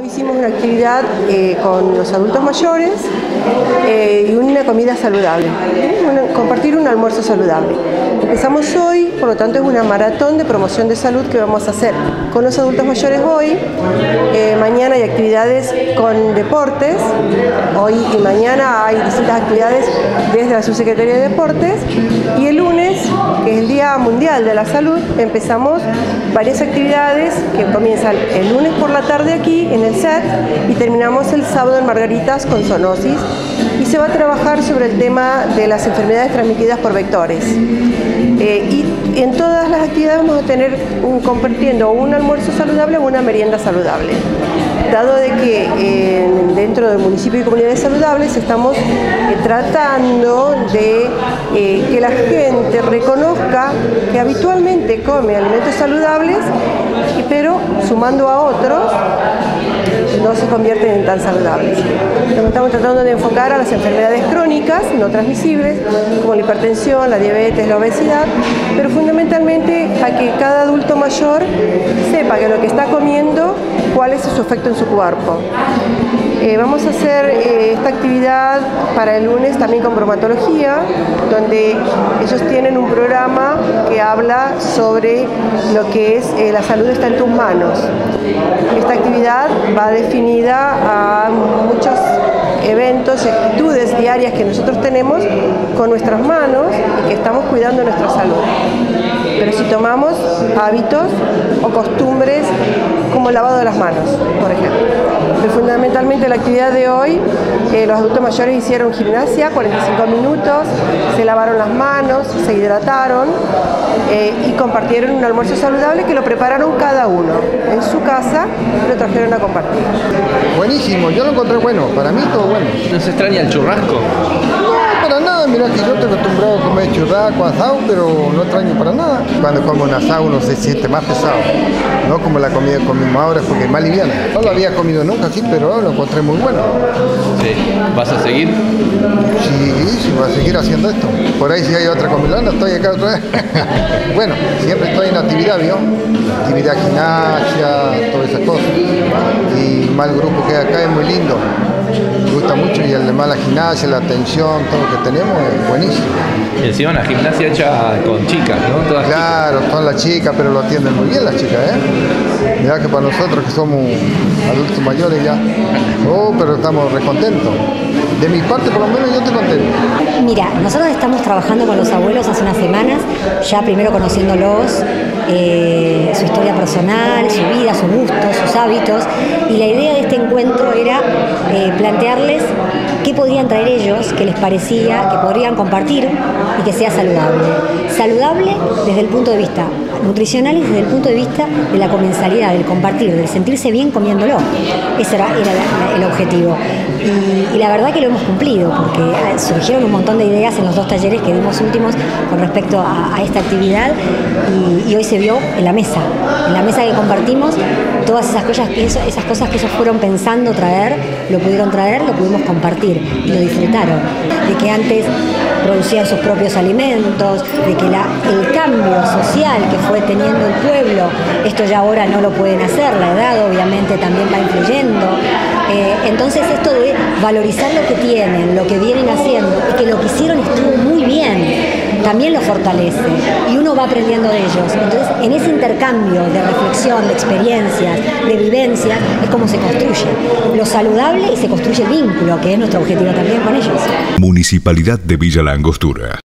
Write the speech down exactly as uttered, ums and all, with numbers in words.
Hicimos una actividad eh, con los adultos mayores eh, y una comida saludable, una, compartir un almuerzo saludable. Empezamos hoy, por lo tanto es una maratón de promoción de salud que vamos a hacer con los adultos mayores hoy. Eh, mañana hay actividades con deportes, hoy y mañana hay distintas actividades desde la Subsecretaría de Deportes, y el lunes, que es el Día Mundial de la Salud, empezamos varias actividades que comienzan el lunes por la tarde aquí en el S E T y terminamos el sábado en Margaritas con zoonosis, y se va a trabajar sobre el tema de las enfermedades transmitidas por vectores. Eh, y en todas las actividades vamos a tener un, compartiendo un almuerzo saludable o una merienda saludable. Dado de que eh, dentro del municipio y comunidades saludables estamos eh, tratando de eh, que la gente reconozca que habitualmente come alimentos saludables, pero sumando a otros no se convierten en tan saludables. Estamos tratando de enfocar a las enfermedades crónicas no transmisibles como la hipertensión, la diabetes, la obesidad, pero fundamentalmente a que cada adulto mayor sepa que lo que está comiendo, cuál es su efecto en su cuerpo. Eh, vamos a hacer eh, esta actividad para el lunes también con bromatología, donde ellos tienen un programa que habla sobre lo que es eh, la salud está en tus manos. Esta actividad va definida a muchos eventos y actitudes diarias que nosotros tenemos con nuestras manos y que estamos cuidando nuestra salud. Pero si tomamos hábitos o costumbres como el lavado de las manos, por ejemplo. Pero fundamentalmente la actividad de hoy, eh, los adultos mayores hicieron gimnasia, cuarenta y cinco minutos, se lavaron las manos, se hidrataron eh, y compartieron un almuerzo saludable que lo prepararon cada uno en su casa y lo trajeron a compartir. Buenísimo, yo lo encontré bueno, para mí todo bueno. ¿No se extraña el churrasco? No, para nada, mira que yo estoy acostumbrado a comer churrasco, asado, pero no extraño para nada. Cuando como un asado uno se siente más pesado, no como la comida que comimos ahora porque es más liviana. No lo había comido nunca, sí, pero lo encontré muy bueno. Sí, ¿vas a seguir? Sí, sí, voy a seguir haciendo esto. Por ahí si hay otra comilona, estoy acá otra vez. Bueno, siempre estoy en actividad, ¿vio? Actividad gimnasia, todas esas cosas. Y más el grupo que hay acá es muy lindo. Me gusta mucho, y además la gimnasia, la atención, todo lo que tenemos es buenísimo. Y encima una gimnasia hecha con chicas, ¿no? Todas claro, chicas. son las chicas, pero lo atienden muy bien las chicas, ¿eh? Mirá que para nosotros que somos adultos mayores ya, oh, pero estamos recontentos. De mi parte, por lo menos, yo estoy contento. Mira, nosotros estamos trabajando con los abuelos hace unas semanas, ya primero conociéndolos, eh, su historia personal, su vida, sus gustos, sus hábitos, y la idea de este encuentro era eh, plantearles qué podrían traer ellos, que les parecía que podrían compartir y que sea saludable. Saludable desde el punto de vista nutricional y desde el punto de vista de la comensalidad, del compartir, del sentirse bien comiéndolo. Ese era, era la, la, el objetivo. Y, y la verdad que lo hemos cumplido, porque surgieron un montón de ideas en los dos talleres que dimos últimos con respecto a, a esta actividad, y, y hoy se vio en la mesa, en la mesa que compartimos, todas esas cosas, eso, esas cosas que ellos fueron pensando traer, lo pudieron traer, lo pudimos compartir y lo disfrutaron. De que antes producían sus propios alimentos, de que la, el cambio social que fue teniendo el pueblo, esto ya ahora no lo pueden hacer, la edad obviamente también va influyendo. Eh, entonces esto de valorizar lo que tienen, lo que vienen haciendo y que lo que hicieron estuvo muy bien, también lo fortalece y uno va aprendiendo de ellos. Entonces en ese intercambio de reflexión, de experiencias, de vivencias, es como se construye lo saludable y se construye el vínculo, que es nuestro objetivo también con ellos. Municipalidad de Villa La Angostura.